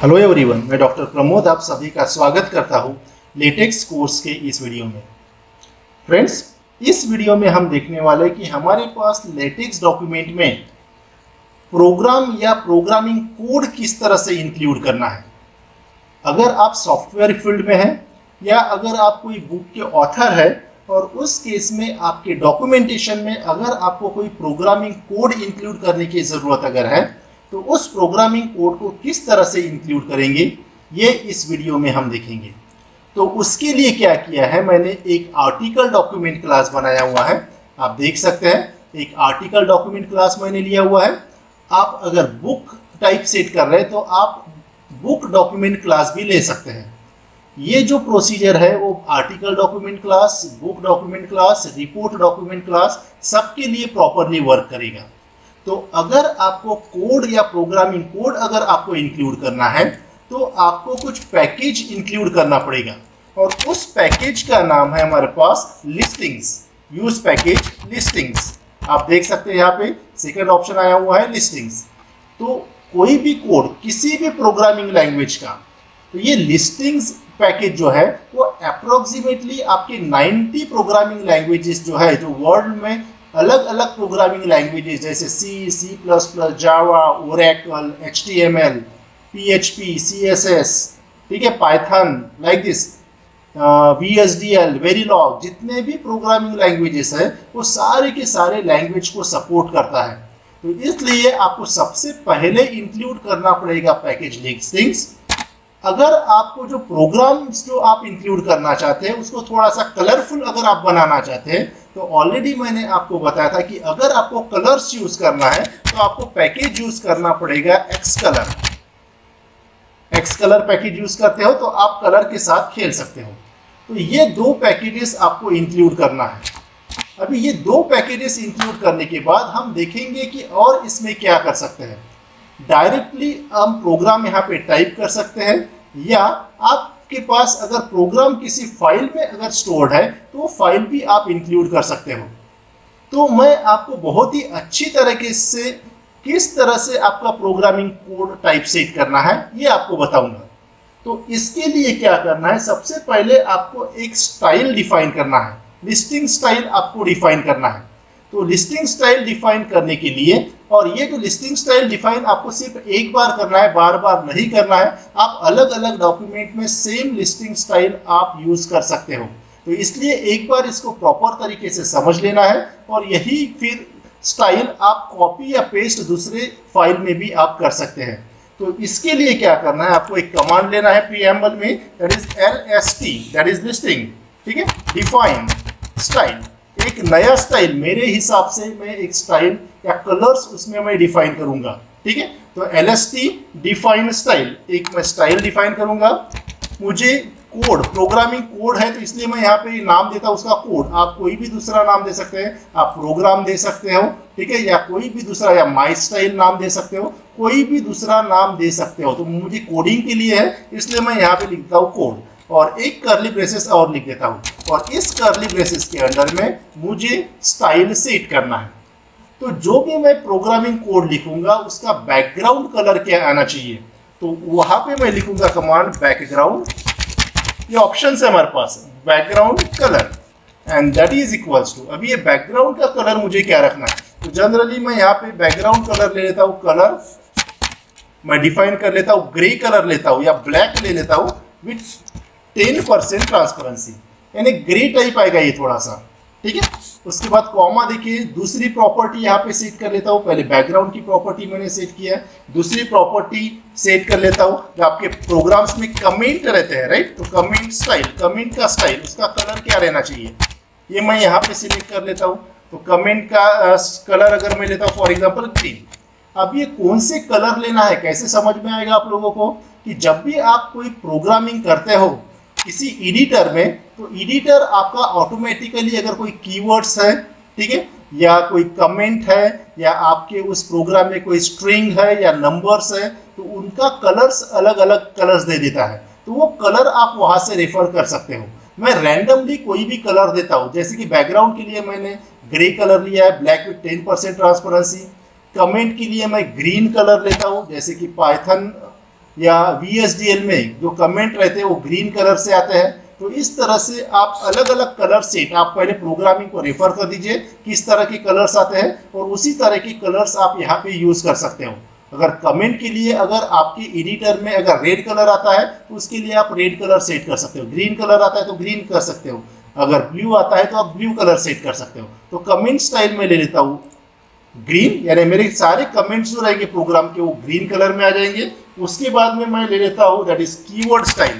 Hello everyone, मैं doctor Pramod आप सभी का स्वागत करता हूं लेटेक्स कोर्स के इस वीडियो में। फ्रेंड्स, इस वीडियो में हम देखने वाले कि हमारे पास लेटेक्स डॉक्यूमेंट में प्रोग्राम या प्रोग्रामिंग कोड किस तरह से इंक्लूड करना है। अगर आप सॉफ्टवेयर फील्ड में हैं या अगर आप कोई बुक के ऑथर है और उस केस में आपके डॉक्यूमेंटेशन में अगर आपको कोई प्रोग्रामिंग कोड इंक्लूड करने की ज़रूरत अगर है तो उस प्रोग्रामिंग कोड को किस तरह से इंक्लूड करेंगे ये इस वीडियो में हम देखेंगे। तो उसके लिए क्या किया है, मैंने एक आर्टिकल डॉक्यूमेंट क्लास बनाया हुआ है। आप देख सकते हैं एक आर्टिकल डॉक्यूमेंट क्लास मैंने लिया हुआ है। आप अगर बुक टाइप सेट कर रहे हैं तो आप बुक डॉक्यूमेंट क्लास भी ले सकते हैं। ये जो प्रोसीजर है वो article document class, book document class, report document class सबके लिए प्रॉपरली वर्क करेगा। तो अगर आपको कोड या प्रोग्रामिंग कोड अगर आपको इंक्लूड करना है तो आपको कुछ पैकेज इंक्लूड करना पड़ेगा और उस पैकेज का नाम है हमारे पास लिस्टिंग्स। Use package listings. आप देख सकते हैं यहाँ पे सेकंड ऑप्शन आया हुआ है लिस्टिंग्स। तो कोई भी कोड किसी भी प्रोग्रामिंग लैंग्वेज का, तो ये लिस्टिंग्स पैकेज जो है वो अप्रोक्सीमेटली आपके 90 प्रोग्रामिंग लैंग्वेजेस जो है, जो वर्ल्ड में अलग अलग प्रोग्रामिंग लैंग्वेजेस जैसे C, C++, Java, Oracle, HTML, PHP, CSS, ठीक है, Python, like this, VSDL, Verilog, जितने भी प्रोग्रामिंग लैंग्वेजेस है वो सारे के सारे लैंग्वेज को सपोर्ट करता है। तो इसलिए आपको सबसे पहले इंक्लूड करना पड़ेगा पैकेज लिस्टिंग्स। अगर आपको जो प्रोग्राम्स जो आप इंक्लूड करना चाहते हैं उसको थोड़ा सा कलरफुल अगर आप बनाना चाहते हैं तो ऑलरेडी मैंने आपको बताया था कि अगर आपको कलर्स यूज करना है तो आपको पैकेज यूज करना पड़ेगा एक्सकलर। एक्सकलर पैकेज यूज करते हो तो आप कलर के साथ खेल सकते हो। तो ये दो पैकेजेस आपको इंक्लूड करना है। अभी ये दो पैकेजेस इंक्लूड करने के बाद हम देखेंगे कि और इसमें क्या कर सकते हैं। डायरेक्टली हम प्रोग्राम यहाँ पे टाइप कर सकते हैं या आपके पास अगर प्रोग्राम किसी फाइल में अगर स्टोर्ड है तो वो फाइल भी आप इंक्लूड कर सकते हो। तो मैं आपको बहुत ही अच्छी तरीके से किस तरह से आपका प्रोग्रामिंग कोड टाइप सेट करना है ये आपको बताऊंगा। तो इसके लिए क्या करना है, सबसे पहले आपको एक स्टाइल डिफाइन करना है। लिस्टिंग स्टाइल आपको डिफाइन करना है। तो लिस्टिंग स्टाइल डिफाइन करने के लिए, और ये जो लिस्टिंग स्टाइल डिफाइन आपको सिर्फ एक बार करना है, बार बार नहीं करना है। आप अलग अलग डॉक्यूमेंट में सेम लिस्टिंग स्टाइल आप यूज कर सकते हो। तो इसलिए एक बार इसको प्रॉपर तरीके से समझ लेना है और यही फिर स्टाइल आप कॉपी या पेस्ट दूसरे फाइल में भी आप कर सकते हैं। तो इसके लिए क्या करना है, आपको एक कमांड लेना है प्रीएम्बल में, that is LST, that is listing, ठीक है, डिफाइन स्टाइल। एक नया स्टाइल मेरे हिसाब से मैं एक स्टाइल या कलर्स उसमें मैं डिफाइन करूंगा, ठीक है। तो LST डिफाइन स्टाइल, एक मैं स्टाइल डिफाइन करूंगा। मुझे कोड, प्रोग्रामिंग कोड है तो इसलिए मैं यहाँ पे नाम देता हूँ उसका कोड। आप कोई भी दूसरा नाम दे सकते हैं, आप प्रोग्राम दे सकते हो, ठीक है, या कोई भी दूसरा, या माई स्टाइल नाम दे सकते हो, कोई भी दूसरा नाम दे सकते हो। तो मुझे कोडिंग के लिए है इसलिए मैं यहाँ पे लिखता हूँ कोड और एक कर्ली ब्रेसेस और लिख देता हूँ और इस कर्ली ब्रेसेस के अंदर में मुझे स्टाइल सेट करना है। तो जो भी मैं प्रोग्रामिंग कोड लिखूंगा उसका बैकग्राउंड कलर क्या आना चाहिए, तो वहां पे मैं लिखूंगा कमांड बैकग्राउंड। ये ऑप्शन है हमारे पास, background colour, and that is equals to, अभी ये बैकग्राउंड का कलर मुझे क्या रखना है। तो जनरली मैं यहाँ पे बैकग्राउंड कलर ले लेता हूँ, कलर मैं डिफाइन कर लेता हूँ, ग्रे कलर लेता हूँ या ब्लैक ले लेता हूँ विथ 10% ट्रांसपेरेंसी, यानी ग्रे टाइप आएगा ये थोड़ा सा, ठीक है। उसके बाद कॉमा देखिए, दूसरी प्रॉपर्टी यहाँ पे सेट कर लेता हूँ। पहले बैकग्राउंड की प्रॉपर्टी मैंने सेट किया है, दूसरी प्रॉपर्टी सेट कर लेता हूँ। जो आपके प्रोग्राम्स में कमेंट रहते हैं, राइट, तो कमेंट स्टाइल, कमेंट का स्टाइल, उसका कलर क्या रहना चाहिए ये मैं यहाँ पे सिलेक्ट कर लेता हूँ। तो कमेंट का कलर अगर मैं लेता हूँ फॉर एग्जाम्पल ग्रीन। अब ये कौन से कलर लेना है कैसे समझ में आएगा आप लोगों को, कि जब भी आप कोई प्रोग्रामिंग करते हो किसी एडिटर में, तो एडिटर आपका ऑटोमेटिकली अगर कोई कीवर्ड्स है, ठीक है, या कोई कमेंट है, या आपके उस प्रोग्राम में कोई स्ट्रिंग है या नंबर्स है, तो उनका कलर्स अलग अलग कलर्स दे देता है। तो वो कलर आप वहां से रेफर कर सकते हो। मैं रैंडमली कोई भी कलर देता हूँ, जैसे कि बैकग्राउंड के लिए मैंने ग्रे कलर लिया है, ब्लैक विथ 10% ट्रांसपेरेंसी। कमेंट के लिए मैं ग्रीन कलर लेता हूँ, जैसे कि पाइथन या VHDL में जो कमेंट रहते हैं वो ग्रीन कलर से आते हैं। तो इस तरह से आप अलग अलग कलर सेट, आप पहले प्रोग्रामिंग को रेफर कर दीजिए किस तरह के कलर्स आते हैं और उसी तरह के कलर्स आप यहाँ पे यूज कर सकते हो। अगर कमेंट के लिए अगर आपके एडिटर में अगर रेड कलर आता है तो उसके लिए आप रेड कलर सेट कर सकते हो, ग्रीन कलर आता है तो ग्रीन कर सकते हो, अगर ब्लू आता है तो आप ब्लू कलर सेट कर सकते हो। तो कमेंट स्टाइल में ले लेता हूँ ग्रीन, यानी मेरे सारे कमेंट्स जो रहेंगे प्रोग्राम के वो ग्रीन कलर में आ जाएंगे। उसके बाद में मैं ले लेता हूँ that is keyword style.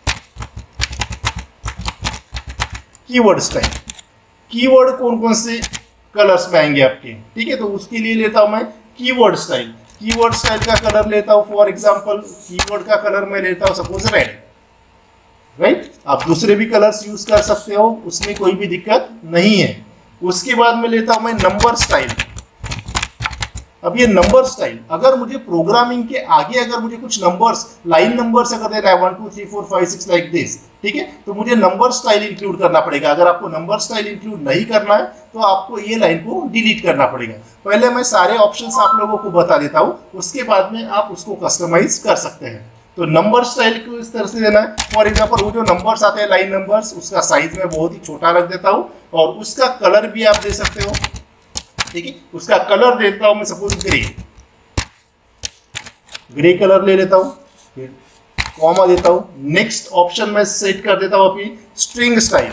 Keyword style, keyword कौन कौन से कलर्स में आएंगे आपके, ठीक है। तो उसके लिए लेता हूं मैं कीवर्ड स्टाइल। कीवर्ड स्टाइल का कलर लेता हूं फॉर एग्जांपल, कीवर्ड का कलर मैं लेता हूं सपोज रेड, राइट। आप दूसरे भी कलर्स यूज कर सकते हो, उसमें कोई भी दिक्कत नहीं है। उसके बाद में लेता हूं मैं नंबर स्टाइल। अब ये नंबर स्टाइल, अगर मुझे प्रोग्रामिंग के आगे अगर मुझे कुछ नंबर्स, लाइन नंबर्स अगर देना है 1 2 3 4 5 6 लाइक दिस, ठीक है, तो मुझे नंबर स्टाइल इंक्लूड करना पड़ेगा। अगर आपको नंबर स्टाइल इंक्लूड नहीं करना है तो आपको ये लाइन को डिलीट करना पड़ेगा। पहले मैं सारे ऑप्शंस आप लोगों को बता देता हूँ, उसके बाद में आप उसको कस्टमाइज कर सकते हैं। तो नंबर स्टाइल को इस तरह से देना है। फॉर एग्जाम्पल वो जो नंबर्स आते हैं लाइन नंबर्स, उसका साइज मैं बहुत ही छोटा रख देता हूँ और उसका कलर भी आप दे सकते हो, ठीक है। उसका कलर देता हूं मैं सपोज ग्रे, ग्रे कलर ले लेता हूं, फिर कॉमा देता हूं। नेक्स्ट ऑप्शन में सेट कर देता हूं अपनी स्ट्रिंग स्टाइल।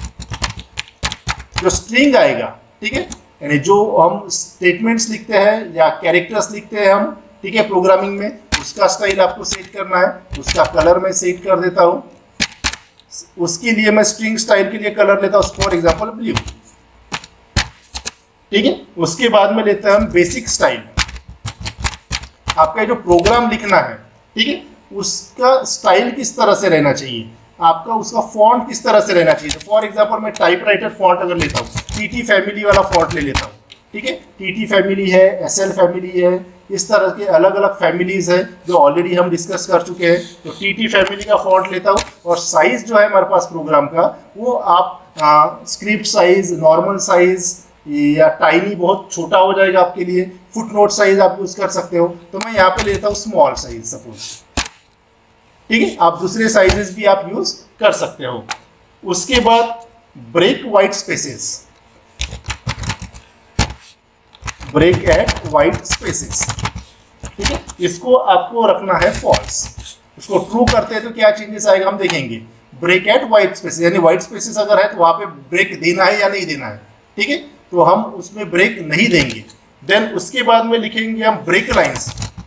जो स्ट्रिंग आएगा, ठीक है, यानी जो हम स्टेटमेंट्स लिखते हैं या कैरेक्टर्स लिखते हैं हम, ठीक है, प्रोग्रामिंग में, उसका स्टाइल आपको सेट करना है। उसका कलर मैं सेट कर देता हूं। उसके लिए मैं स्ट्रिंग स्टाइल के लिए कलर लेता हूं फॉर एग्जाम्पल ब्लू, ठीक है। उसके बाद में लेते हैं हम बेसिक स्टाइल। आपका जो प्रोग्राम लिखना है, ठीक है, उसका स्टाइल किस तरह से रहना चाहिए, आपका उसका फॉन्ट किस तरह से रहना चाहिए। फॉर एग्जांपल मैं टाइपराइटर फॉन्ट अगर लेता हूँ, टीटी फैमिली वाला फॉन्ट ले लेता हूँ, ठीक है। टीटी फैमिली है, एसएल फैमिली है, इस तरह के अलग अलग फैमिलीज है जो ऑलरेडी हम डिस्कस कर चुके हैं। तो टीटी फैमिली का फॉन्ट लेता हूँ और साइज जो है हमारे पास प्रोग्राम का, वो आप स्क्रिप्ट साइज, नॉर्मल साइज या टाइनी बहुत छोटा हो जाएगा आपके लिए, फुटनोट साइज आप यूज कर सकते हो। तो मैं यहाँ पे लेता हूँ स्मॉल साइज सपोज, ठीक है। आप दूसरे साइजेस भी आप यूज कर सकते हो। उसके बाद break white spaces, break at white spaces, ठीक है, इसको आपको रखना है फॉल्स। इसको ट्रू करते हैं तो क्या चेंजेस आएगा हम देखेंगे। ब्रेक एट वाइट स्पेसेस, यानी वाइट स्पेसेस अगर है तो वहां पे ब्रेक देना है या नहीं देना है, ठीक है, तो हम उसमें ब्रेक नहीं देंगे। देन उसके बाद में लिखेंगे हम break lines.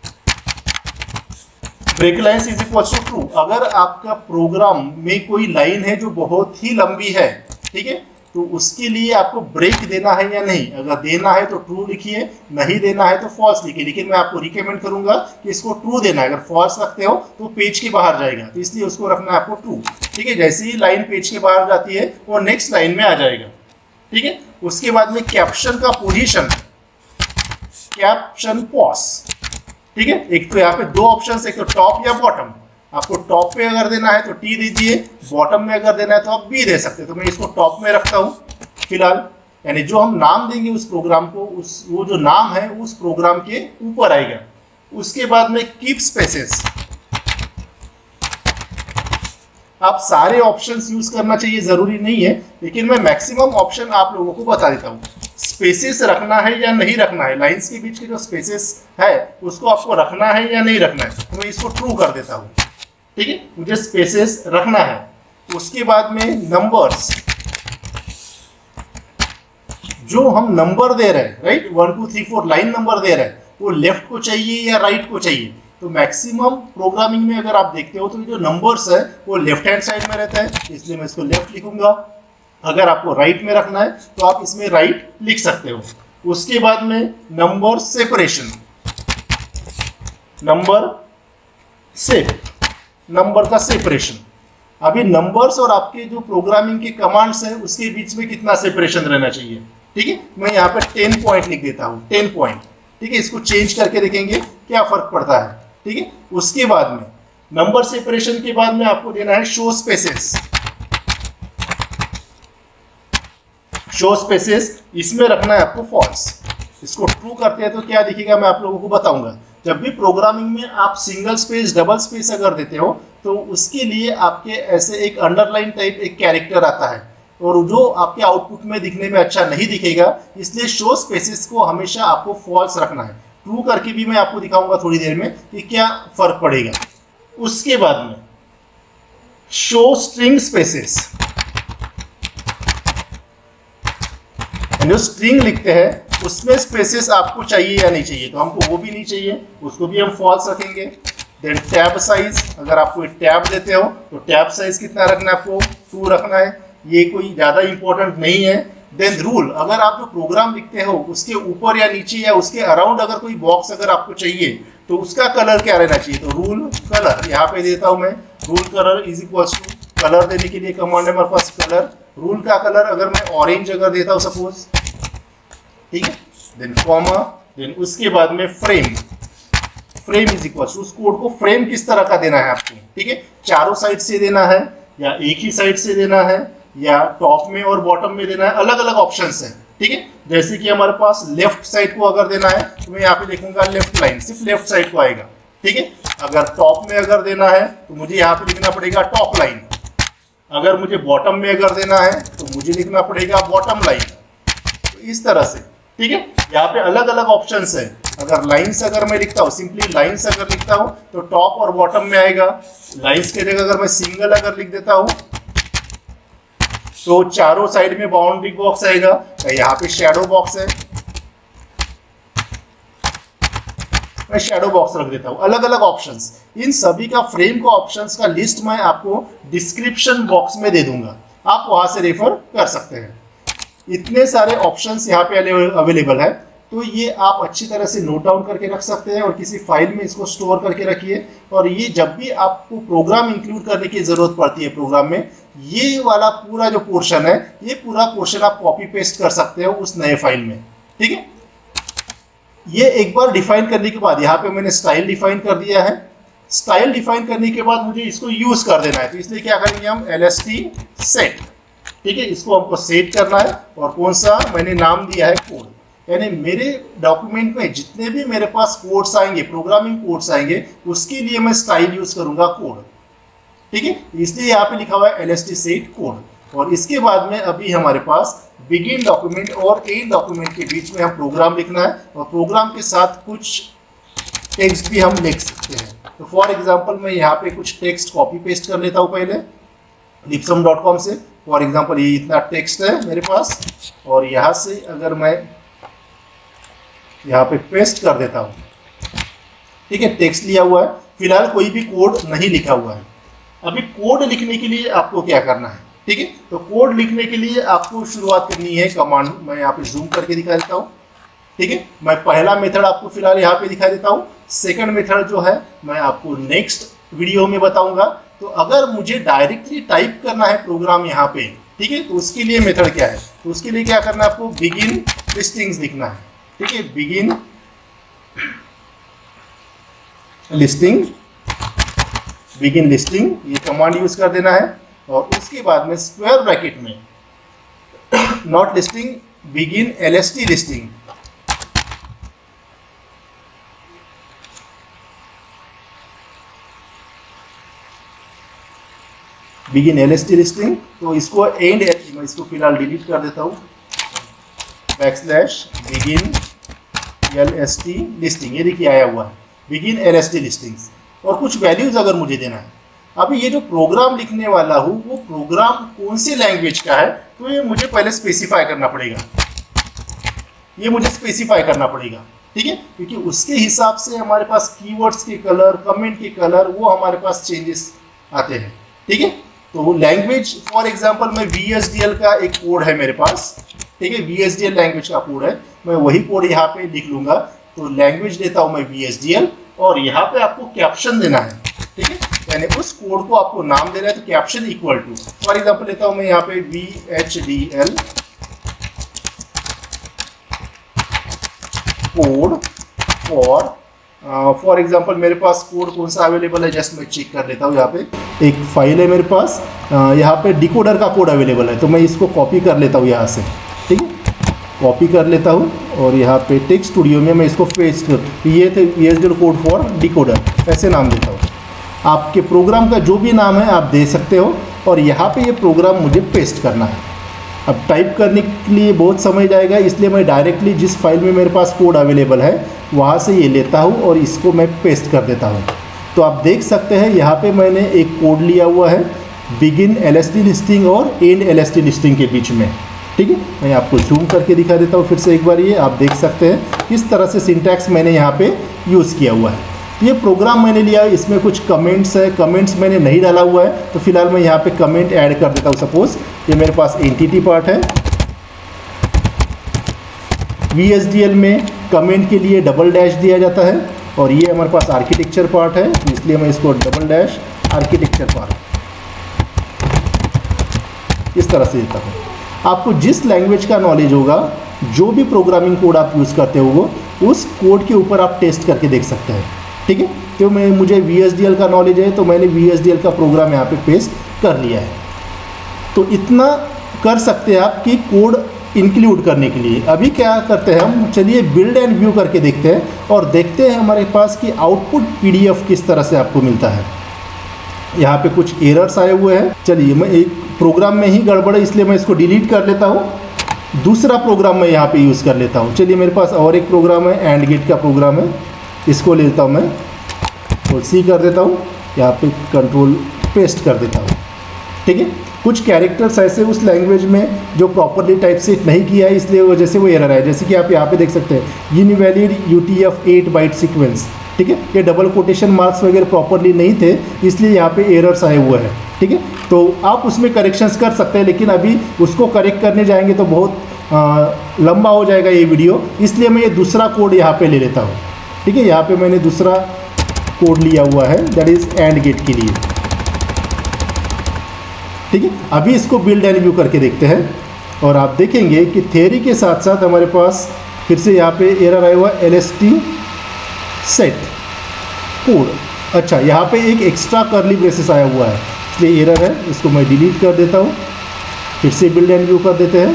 Break lines is equal to true. अगर आपका प्रोग्राम में कोई लाइन है जो बहुत ही लंबी है, ठीक है, तो उसके लिए आपको ब्रेक देना है या नहीं। अगर देना है तो ट्रू लिखिए, नहीं देना है तो फॉल्स लिखिए। लेकिन मैं आपको रिकमेंड करूंगा कि इसको ट्रू देना है। अगर फॉल्स रखते हो तो पेज के बाहर जाएगा, तो इसलिए उसको रखना है आपको ट्रू, ठीक है। जैसे ही लाइन पेज के बाहर जाती है वो नेक्स्ट लाइन में आ जाएगा, ठीक है। उसके बाद में कैप्शन का पोजीशन, कैप्शन पॉज, ठीक है। एक तो यहाँ पे दो ऑप्शन, एक तो टॉप या बॉटम। आपको टॉप पे अगर देना है तो टी दीजिए, बॉटम में अगर देना है तो आप बी दे सकते हैं। तो मैं इसको टॉप में रखता हूँ फिलहाल, यानी जो हम नाम देंगे उस प्रोग्राम को, उस वो जो नाम है उस प्रोग्राम के ऊपर आएगा। उसके बाद में कीप स्पेसेस, आप सारे ऑप्शंस यूज करना चाहिए, जरूरी नहीं है, लेकिन मैं मैक्सिमम ऑप्शन आप लोगों को बता देता हूँ। स्पेसेस रखना है या नहीं रखना है, लाइंस के बीच के जो स्पेसेस है उसको आपको रखना है या नहीं रखना है, तो मैं इसको ट्रू कर देता हूँ, ठीक है। मुझे स्पेसेस रखना है। उसके बाद में नंबर्स, जो हम नंबर दे रहे हैं, राइट, 1 2 3 4 लाइन नंबर दे रहे हैं, वो लेफ्ट को चाहिए या राइट को चाहिए। तो मैक्सिमम प्रोग्रामिंग में अगर आप देखते हो तो जो नंबर्स है वो लेफ्ट हैंड साइड में रहता है, इसलिए मैं इसको लेफ्ट लिखूंगा। अगर आपको राइट में रखना है तो आप इसमें राइट लिख सकते हो। उसके बाद में नंबर सेपरेशन, नंबर का सेपरेशन। अभी नंबर्स और आपके जो प्रोग्रामिंग के कमांड्स हैं उसके बीच में कितना सेपरेशन रहना चाहिए, ठीक है। मैं यहाँ पे 10 पॉइंट लिख देता हूँ, 10 पॉइंट, ठीक है। इसको चेंज करके देखेंगे क्या फर्क पड़ता है, ठीक है। उसके बाद में नंबर सेपरेशन के बाद में आपको देना है शो स्पेसेस। शो स्पेसेस इसमें रखना है आपको फॉल्स। इसको ट्रू करते हैं तो क्या दिखेगा मैं आप लोगों को बताऊंगा। जब भी प्रोग्रामिंग में आप सिंगल स्पेस डबल स्पेस अगर देते हो तो उसके लिए आपके ऐसे एक अंडरलाइन टाइप एक कैरेक्टर आता है और जो आपके आउटपुट में दिखने में अच्छा नहीं दिखेगा, इसलिए शो स्पेसेस को हमेशा आपको फॉल्स रखना है। ट्रू करके भी मैं आपको दिखाऊंगा थोड़ी देर में कि क्या फर्क पड़ेगा। उसके बाद में शो स्ट्रिंग स्पेसेस, जो स्ट्रिंग लिखते हैं उसमें स्पेसेस आपको चाहिए या नहीं चाहिए, तो हमको वो भी नहीं चाहिए, उसको भी हम फॉल्स रखेंगे। देन टैब साइज, अगर आप कोई टैब देते हो तो टैब साइज कितना रखना है आपको, 2 रखना है, ये कोई ज़्यादा इंपॉर्टेंट नहीं है। देन रूल, अगर आप जो प्रोग्राम लिखते हो उसके ऊपर या नीचे या उसके अराउंड अगर कोई बॉक्स अगर आपको चाहिए तो उसका कलर क्या रहना चाहिए, तो रूल कलर यहाँ पे देता हूँ मैं, rule colour is equals to, colour देने के लिए कमांड है हमारे पास कलर, रूल का कलर अगर मैं ऑरेंज अगर देता हूँ सपोज, ठीक है, देन कॉमा, देन उसके बाद में frame, frame is equals to, उस कोड को फ्रेम किस तरह का देना है आपको, ठीक है, चारों साइड से देना है या एक ही साइड से देना है या टॉप में और बॉटम में देना है, अलग अलग ऑप्शंस हैं, ठीक है। जैसे कि हमारे पास लेफ्ट साइड को अगर देना है तो मैं यहाँ पे लिखूंगा लेफ्ट लाइन, सिर्फ लेफ्ट साइड को आएगा, ठीक है। अगर टॉप में अगर देना है तो मुझे यहाँ पे लिखना पड़ेगा टॉप लाइन, अगर मुझे बॉटम में अगर देना है तो मुझे लिखना पड़ेगा बॉटम लाइन, तो इस तरह से, ठीक है। यहाँ पे अलग अलग ऑप्शंस है। अगर लाइंस अगर मैं लिखता हूँ, सिंपली लाइंस अगर लिखता हूँ तो टॉप और बॉटम में आएगा, लाइंस के जगह अगर मैं सिंगल अगर लिख देता हूँ तो चारों साइड में बाउंड्री बॉक्स आएगा, यहाँ पे शैडो बॉक्स है, मैं शैडो बॉक्स रख देता हूँ, अलग अलग ऑप्शंस। इन सभी का फ्रेम का ऑप्शंस का लिस्ट मैं आपको डिस्क्रिप्शन बॉक्स में दे दूंगा, आप वहां से रेफर कर सकते हैं। इतने सारे ऑप्शंस यहाँ पे अवेलेबल है, तो ये आप अच्छी तरह से नोट डाउन करके रख सकते हैं और किसी फाइल में इसको स्टोर करके रखिए। और ये जब भी आपको प्रोग्राम इंक्लूड करने की ज़रूरत पड़ती है प्रोग्राम में, ये वाला पूरा जो पोर्शन है, ये पूरा पोर्शन आप कॉपी पेस्ट कर सकते हो उस नए फाइल में, ठीक है। ये एक बार डिफाइन करने के बाद यहाँ पे मैंने स्टाइल डिफाइन कर दिया है। स्टाइल डिफाइन करने के बाद मुझे इसको यूज़ कर देना है, तो इसलिए क्या करेंगे हम, LST सेट, ठीक है, इसको हमको सेट करना है। और कौन सा मैंने नाम दिया है, कोड, यानी मेरे डॉक्यूमेंट में जितने भी मेरे पास कोड्स आएंगे, प्रोग्रामिंग कोड्स आएंगे, उसके लिए मैं स्टाइल यूज करूंगा कोड, ठीक है। इसलिए यहाँ पे लिखा हुआ है LST सेट कोड। और इसके बाद में अभी हमारे पास बिगिन डॉक्यूमेंट और एंड डॉक्यूमेंट के बीच में हम प्रोग्राम लिखना है और प्रोग्राम के साथ कुछ टेक्स्ट भी हम लिख सकते हैं। तो फॉर एग्जाम्पल मैं यहाँ पे कुछ टेक्स्ट कॉपी पेस्ट कर लेता हूँ पहले lipsum.com से। फॉर एग्जाम्पल ये इतना टेक्स्ट है मेरे पास, और यहाँ से अगर मैं यहाँ पे पेस्ट कर देता हूँ, ठीक है, टेक्स्ट लिया हुआ है, फिलहाल कोई भी कोड नहीं लिखा हुआ है। अभी कोड लिखने के लिए आपको क्या करना है, ठीक है, तो कोड लिखने के लिए आपको शुरुआत करनी है कमांड, मैं यहाँ पे जूम करके दिखा देता हूँ, ठीक है। मैं पहला मेथड आपको फिलहाल यहाँ पे दिखा देता हूँ, सेकंड मेथड जो है मैं आपको नेक्स्ट वीडियो में बताऊंगा। तो अगर मुझे डायरेक्टली टाइप करना है प्रोग्राम यहाँ पे, ठीक है, तो उसके लिए मेथड क्या है, तो उसके लिए क्या करना है, आपको बिगिन लिस्टिंग्स लिखना है, ठीक है, बिगिन लिस्टिंग, बिगिन लिस्टिंग, ये कमांड यूज कर देना है। और उसके बाद में स्क्वायर ब्रैकेट में not listing, begin LST listing, begin LST listing. तो इसको एंड, मैं इसको फिलहाल डिलीट कर देता हूँ, \begin LST लिस्टिंग, ये देखिए आया हुआ है बिगिन LST लिस्टिंग्स। और कुछ वैल्यूज अगर मुझे देना है, अभी ये जो प्रोग्राम लिखने वाला हूँ वो प्रोग्राम कौन सी लैंग्वेज का है, तो ये मुझे पहले स्पेसिफाई करना पड़ेगा, ये मुझे स्पेसिफाई करना पड़ेगा, ठीक है, क्योंकि उसके हिसाब से हमारे पास कीवर्ड्स के कलर, कमेंट के कलर, वो हमारे पास चेंजेस आते हैं, ठीक है। तो लैंग्वेज फॉर एग्जांपल मैं VHDL का एक कोड है मेरे पास, ठीक है, VHDL लैंग्वेज का कोड है, मैं वही कोड यहाँ पे लिख लूंगा। तो लैंग्वेज देता हूँ मैं VHDL, और यहाँ पे आपको कैप्शन देना है, ठीक है, यानी उस कोड को आपको नाम देना है। तो caption equal to, for example लेता हूँ मैं यहाँ पे VHDL कोड फॉर एग्जांपल मेरे पास कोड कौन सा अवेलेबल है, जस्ट मैं चेक कर लेता हूँ। यहाँ पे एक फाइल है मेरे पास, यहाँ पे डिकोडर का कोड अवेलेबल है, तो मैं इसको कॉपी कर लेता हूँ यहाँ से, ठीक है, कॉपी कर लेता हूँ और यहाँ पे टेक्स्ट स्टूडियो में मैं इसको पेस्ट कर, ये थे ESDL कोड फॉर डिकोडर, ऐसे नाम देता हूँ। आपके प्रोग्राम का जो भी नाम है आप दे सकते हो और यहाँ पे ये प्रोग्राम मुझे पेस्ट करना है। अब टाइप करने के लिए बहुत समय जाएगा, इसलिए मैं डायरेक्टली जिस फाइल में मेरे पास कोड अवेलेबल है वहाँ से ये लेता हूँ और इसको मैं पेस्ट कर देता हूँ। तो आप देख सकते हैं यहाँ पे मैंने एक कोड लिया हुआ है बिगिन LSD लिस्टिंग और एंड LSD लिस्टिंग के बीच में। ठीक है, मैं आपको जूम करके दिखा देता हूँ फिर से एक बार। ये आप देख सकते हैं किस तरह से सिंटैक्स मैंने यहाँ पे यूज़ किया हुआ है। ये प्रोग्राम मैंने लिया, इसमें कुछ कमेंट्स है, कमेंट्स मैंने नहीं डाला हुआ है तो फिलहाल मैं यहाँ पे कमेंट ऐड कर देता हूँ। सपोज ये मेरे पास एंटिटी पार्ट है, VSDL में कमेंट के लिए डबल डैश दिया जाता है और ये हमारे पास आर्किटेक्चर पार्ट है, इसलिए मैं इसको डबल डैश आर्किटेक्चर पार्ट इस तरह से देता हूँ। आपको जिस लैंग्वेज का नॉलेज होगा, जो भी प्रोग्रामिंग कोड आप यूज़ करते हो उस कोड के ऊपर आप टेस्ट करके देख सकते हैं। ठीक है, तो मुझे VSDL का नॉलेज है तो मैंने VSDL का प्रोग्राम यहाँ पे पेस्ट कर लिया है। तो इतना कर सकते हैं आप कि कोड इंक्लूड करने के लिए। अभी क्या करते हैं हम, चलिए बिल्ड एंड व्यू करके देखते हैं और देखते हैं हमारे पास कि आउटपुट PDF किस तरह से आपको मिलता है। यहाँ पे कुछ एरर्स आए हुए हैं। चलिए मैं एक प्रोग्राम में ही गड़बड़ है इसलिए मैं इसको डिलीट कर लेता हूँ, दूसरा प्रोग्राम मैं यहाँ पे यूज़ कर लेता हूँ। चलिए मेरे पास और एक प्रोग्राम है, एंड गेट का प्रोग्राम है, इसको ले लेता हूँ मैं और C कर देता हूँ, यहाँ पे कंट्रोल पेस्ट कर देता हूँ। ठीक है, कुछ कैरेक्टर्स ऐसे उस लैंग्वेज में जो प्रॉपरली टाइप सेट नहीं किया है, इसलिए वजह से वो एरर है। जैसे कि आप यहाँ पे देख सकते हैं इनवैलिड UTF-8 बाइट सीक्वेंस। ठीक है, ये डबल कोटेशन मार्क्स वगैरह प्रॉपरली नहीं थे, इसलिए यहाँ पे एरर्स आए हुए हैं। ठीक है, तो आप उसमें करेक्शंस कर सकते हैं, लेकिन अभी उसको करेक्ट करने जाएंगे तो बहुत लंबा हो जाएगा ये वीडियो, इसलिए मैं ये दूसरा कोड यहाँ पे ले लेता हूँ। ठीक है, यहाँ पे मैंने दूसरा कोड लिया हुआ है, दैट इज़ एंड गेट के लिए। ठीक है, अभी इसको बिल्ड एंड व्यू करके देखते हैं और आप देखेंगे कि थ्योरी के साथ साथ हमारे पास फिर से यहाँ पे एरर आया हुआ LST सेट कोड। अच्छा, यहाँ पे एक एक्स्ट्रा कर्ली ब्रेसेस आया हुआ है इसलिए एरर है, इसको मैं डिलीट कर देता हूँ। फिर से बिल्ड एंड व्यू कर देते हैं।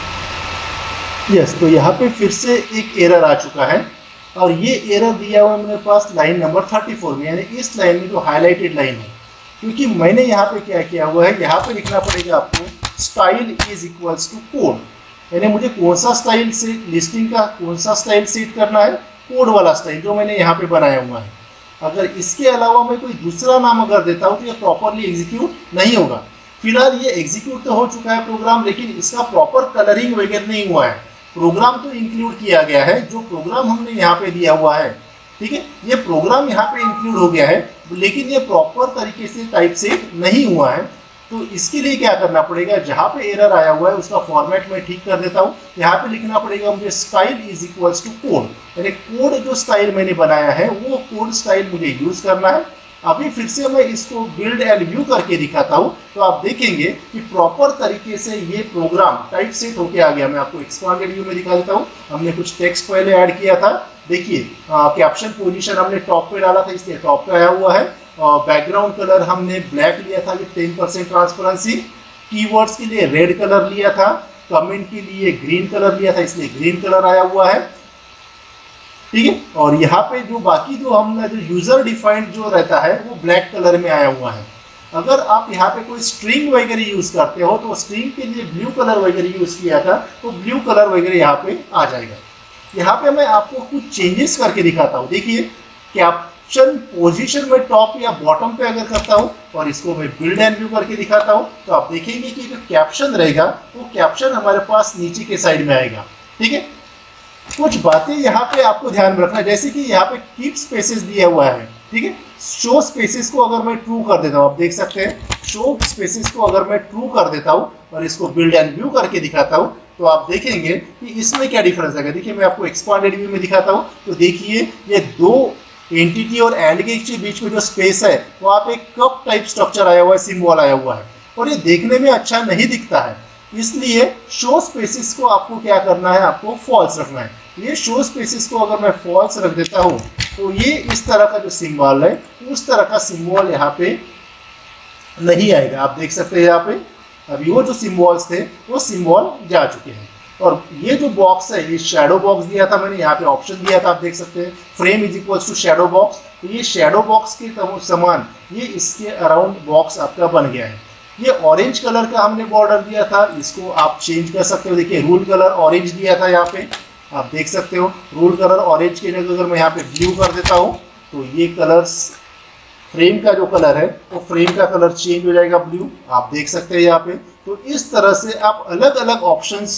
यस, तो यहाँ पे फिर से एक एरर आ चुका है और ये एरर दिया हुआ है मेरे पास लाइन नंबर 34 में, यानी इस लाइन में जो हाईलाइटेड लाइन है। क्योंकि मैंने यहाँ पे क्या किया हुआ है, यहाँ पे लिखना पड़ेगा आपको style is equals to code, यानी मुझे कौन सा स्टाइल से लिस्टिंग का कौन सा स्टाइल सेट करना है, कोड वाला स्टाइल जो मैंने यहाँ पे बनाया हुआ है। अगर इसके अलावा मैं कोई दूसरा नाम अगर देता हूँ तो ये प्रॉपरली एग्जीक्यूट नहीं होगा। फिलहाल ये एग्जीक्यूट तो हो चुका है प्रोग्राम, लेकिन इसका प्रॉपर कलरिंग वगैरह नहीं हुआ है। प्रोग्राम तो इंक्लूड किया गया है, जो प्रोग्राम हमने यहाँ पे दिया हुआ है। ठीक है, ये प्रोग्राम यहाँ पे इंक्लूड हो गया है, लेकिन ये प्रॉपर तरीके से टाइप सेट नहीं हुआ है। तो इसके लिए क्या करना पड़ेगा, जहाँ पे एरर आया हुआ है उसका फॉर्मेट मैं ठीक कर देता हूँ। यहाँ पे लिखना पड़ेगा मुझे style is equals to code, यानी कोड जो स्टाइल मैंने बनाया है वो कोड स्टाइल मुझे यूज करना है। अभी फिर से मैं इसको बिल्ड एंड व्यू करके दिखाता हूँ तो आप देखेंगे कि प्रॉपर तरीके से ये प्रोग्राम टाइप सेट होके आ गया। मैं आपको एक्सपांडेड व्यू में दिखा देता हूँ। हमने कुछ टेक्स्ट पहले ऐड किया था, देखिए कैप्शन पोजीशन हमने टॉप पे डाला था इसलिए टॉप पे आया हुआ है। बैकग्राउंड कलर हमने ब्लैक लिया था, ये 10% ट्रांसपेरेंसी। कीवर्ड्स के लिए रेड कलर लिया था, कमेंट के लिए ग्रीन कलर लिया था इसलिए ग्रीन कलर आया हुआ है। ठीक है, और यहाँ पे जो बाकी जो हमने जो यूजर डिफाइंड जो रहता है वो ब्लैक कलर में आया हुआ है। अगर आप यहाँ पे कोई स्ट्रिंग वगैरह यूज करते हो तो स्ट्रिंग के लिए ब्लू कलर वगैरह यूज किया था तो ब्लू कलर वगैरह यहाँ पे आ जाएगा। यहाँ पे मैं आपको कुछ चेंजेस करके दिखाता हूँ। देखिए कैप्शन पोजीशन में टॉप या बॉटम पे अगर करता हूँ और इसको मैं बिल्ड एंड व्यू करके दिखाता हूँ तो आप देखेंगे कि जो कैप्शन रहेगा वो कैप्शन हमारे पास नीचे के साइड में आएगा। ठीक है, कुछ बातें यहाँ पे आपको ध्यान रखना है, जैसे कि यहाँ पे कीप स्पेसेस दिया हुआ है। ठीक है, शो स्पेसेस को अगर मैं ट्रू कर देता हूँ, आप देख सकते हैं शो स्पेसेस को अगर मैं ट्रू कर देता हूँ और इसको बिल्ड एंड व्यू करके दिखाता हूँ तो आप देखेंगे कि इसमें क्या डिफरेंस आएगा। देखिए मैं आपको एक्सपांडेड व्यू में दिखाता हूँ तो देखिए ये दो एंटिटी और एंड के बीच में जो स्पेस है वो आप एक कप टाइप स्ट्रक्चर आया हुआ है, सिंबल आया हुआ है और ये देखने में अच्छा नहीं दिखता है। इसलिए शो स्पेसिस को आपको क्या करना है, आपको फॉल्स रखना है। ये शो स्पेसिस को अगर मैं फॉल्स रख देता हूँ तो ये इस तरह का जो सिंबल है उस तरह का सिंबल यहाँ पे नहीं आएगा। आप देख सकते हैं यहाँ पे अभी वो जो सिंबल्स थे वो सिंबल जा चुके हैं। और ये जो बॉक्स है, ये शैडो बॉक्स दिया था मैंने, यहाँ पे ऑप्शन दिया था, आप देख सकते हैं frame is equals to shadow box. तो ये शैडो बॉक्स के समान ये इसके अराउंड बॉक्स आपका बन गया है। ये ऑरेंज कलर का हमने बॉर्डर दिया था, इसको आप चेंज कर सकते हो। देखिए रूल कलर ऑरेंज दिया था, यहाँ पे आप देख सकते हो रूल कलर ऑरेंज के जगह अगर मैं यहाँ पे ब्लू कर देता हूँ तो ये कलर्स फ्रेम का जो कलर है वो फ्रेम का कलर चेंज हो जाएगा ब्लू, आप देख सकते हैं यहाँ पे। तो इस तरह से आप अलग अलग ऑप्शंस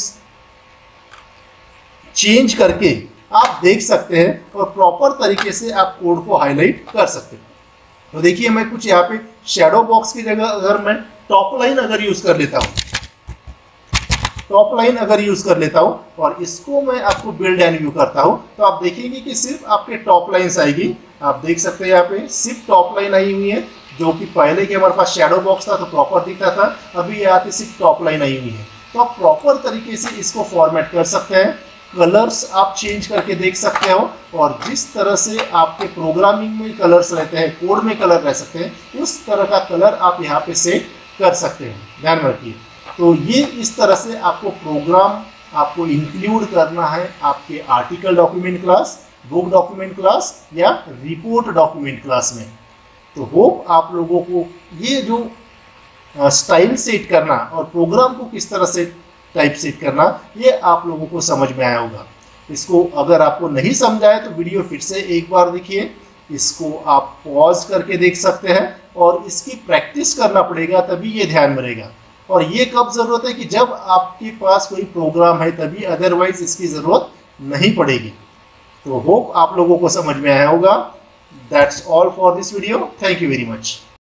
चेंज करके आप देख सकते हैं और प्रॉपर तरीके से आप कोड को हाईलाइट कर सकते हैं। तो देखिए मैं कुछ यहाँ पे शैडो बॉक्स की जगह अगर मैं टॉप लाइन अगर यूज कर लेता हूँ, टॉप लाइन अगर यूज कर लेता हूँ और इसको मैं आपको बिल्ड एंड व्यू करता हूँ तो आप देखेंगे कि सिर्फ आपके टॉप लाइन्स आएगी। आप देख सकते हैं यहाँ पे सिर्फ टॉप लाइन आई हुई है, जो कि पहले के हमारे पास शैडो बॉक्स था तो प्रॉपर दिखता था, अभी यहाँ पे सिर्फ टॉप लाइन आई हुई है। तो आप प्रॉपर तरीके से इसको फॉर्मेट कर सकते हैं, कलर्स आप चेंज करके देख सकते हो और जिस तरह से आपके प्रोग्रामिंग में कलर्स रहते हैं, कोड में कलर रह सकते हैं, उस तरह का कलर आप यहाँ पे सेट कर सकते हैं, ध्यान रखिए। तो ये इस तरह से आपको प्रोग्राम आपको इंक्लूड करना है आपके article document class, book document class या रिपोर्ट डॉक्यूमेंट क्लास में। तो होप आप लोगों को ये जो स्टाइल सेट करना और प्रोग्राम को किस तरह से टाइप सेट करना, ये आप लोगों को समझ में आया होगा। इसको अगर आपको नहीं समझा है तो वीडियो फिर से एक बार देखिए, इसको आप पॉज करके देख सकते हैं और इसकी प्रैक्टिस करना पड़ेगा, तभी ये ध्यान में रहेगा। और ये कब ज़रूरत है कि जब आपके पास कोई प्रोग्राम है तभी, अदरवाइज इसकी ज़रूरत नहीं पड़ेगी। तो होप आप लोगों को समझ में आया होगा। That's all for this video, thank you very much.